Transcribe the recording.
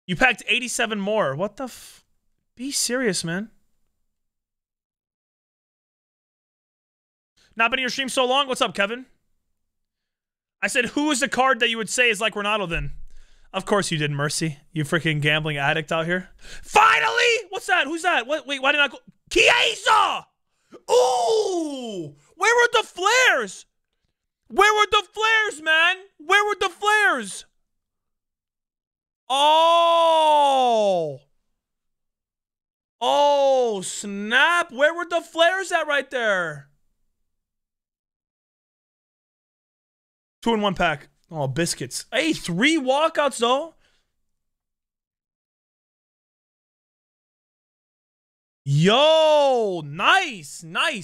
You packed 87 more. What the f... Be serious, man. Not been in your stream so long? What's up, Kevin? I said, who is the card that you would say is like Ronaldo then? Of course you did, Mercy. You freaking gambling addict out here. Finally! What's that? Who's that? What? Wait, why did I go? Chiesa! Ooh! Where were the flares? Where were the flares, man? Where were the flares? Oh! Oh, snap. Where were the flares at right there? 2-in-1 pack. Oh, biscuits. Hey, 3 walkouts, though. Yo, nice, nice.